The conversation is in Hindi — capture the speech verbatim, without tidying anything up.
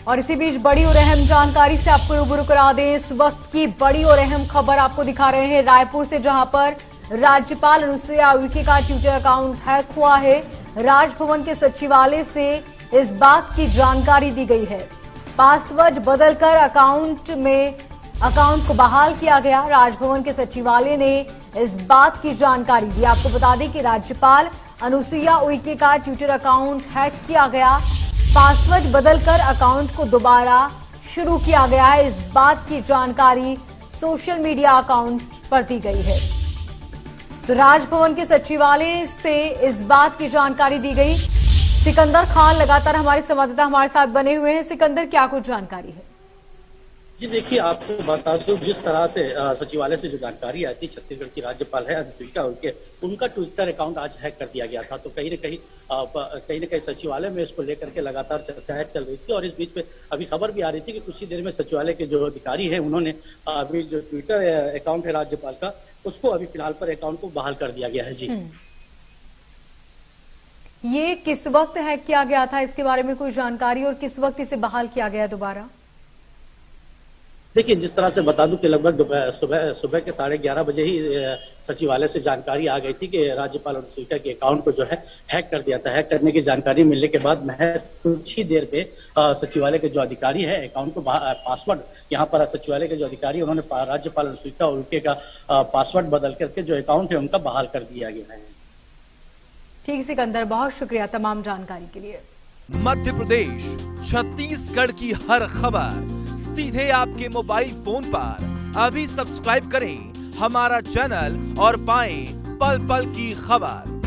और इसी बीच बड़ी और अहम जानकारी से आपको रूबरू करा दें। इस वक्त की बड़ी और अहम खबर आपको दिखा रहे हैं रायपुर से, जहां पर राज्यपाल अनुसुईया उइके का ट्विटर अकाउंट हैक हुआ है। राजभवन के सचिवालय से इस बात की जानकारी दी गई है। पासवर्ड बदलकर अकाउंट में अकाउंट को बहाल किया गया। राजभवन के सचिवालय ने इस बात की जानकारी दी। आपको बता दें कि राज्यपाल अनुसुईया उइके का ट्विटर अकाउंट हैक किया गया। पासवर्ड बदलकर अकाउंट को दोबारा शुरू किया गया है। इस बात की जानकारी सोशल मीडिया अकाउंट पर दी गई है। तो राजभवन के सचिवालय से इस बात की जानकारी दी गई। सिकंदर खान लगातार हमारे संवाददाता हमारे साथ बने हुए हैं। सिकंदर, क्या कुछ जानकारी है? जी देखिए, आपको बता दूं, जिस तरह से सचिवालय से जो जानकारी आई थी, छत्तीसगढ़ की राज्यपाल है अनुसुईया उइके, उनका ट्विटर अकाउंट आज हैक कर दिया गया था। तो कहीं न कहीं कहीं न कहीं सचिवालय में इसको लेकर के लगातार चर्चाएं चल रही थी और इस बीच में अभी खबर भी आ रही थी कि कुछ ही देर में सचिवालय के जो अधिकारी है उन्होंने अभी जो ट्विटर अकाउंट है राज्यपाल का, उसको अभी फिलहाल पर अकाउंट को बहाल कर दिया गया है। जी, ये किस वक्त हैक किया गया था, इसके बारे में कोई जानकारी, और किस वक्त इसे बहाल किया गया दोबारा? देखिए, जिस तरह से बता दूं कि लगभग सुबह सुबह के साढ़े ग्यारह बजे ही सचिवालय से जानकारी आ गई थी कि राज्यपाल अनुसुईया के अकाउंट को जो है हैक कर दिया था। हैक करने की जानकारी मिलने के बाद महज कुछ ही देर में सचिवालय के जो अधिकारी है अकाउंट को पासवर्ड, यहाँ पर सचिवालय के जो अधिकारी उन्होंने राज्यपाल अनुसुईया उइके का पासवर्ड बदल करके जो अकाउंट है उनका बहाल कर दिया गया है। ठीक सिकंदर, बहुत शुक्रिया तमाम जानकारी के लिए। मध्य प्रदेश, छत्तीसगढ़ की हर खबर सीधे आपके मोबाइल फोन पर। अभी सब्सक्राइब करें हमारा चैनल और पाएं पल पल की खबर।